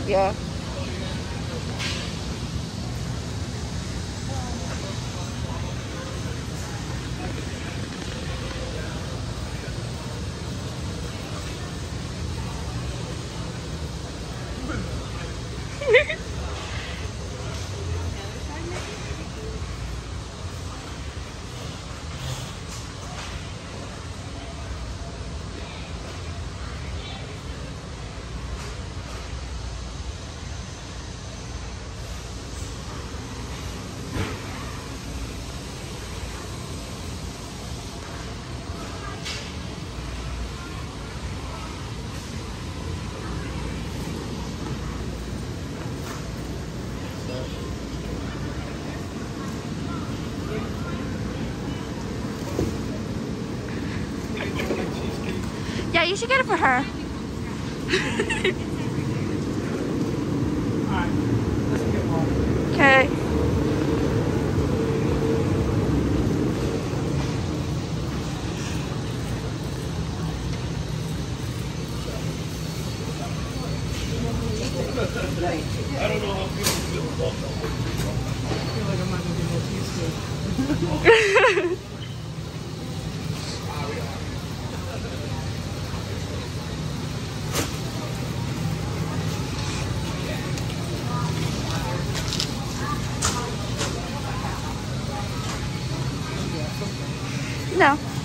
Yeah. Yeah, you should get it for her. Okay. I don't know how people feel about that. I feel like I'm not going to be able to use it. No.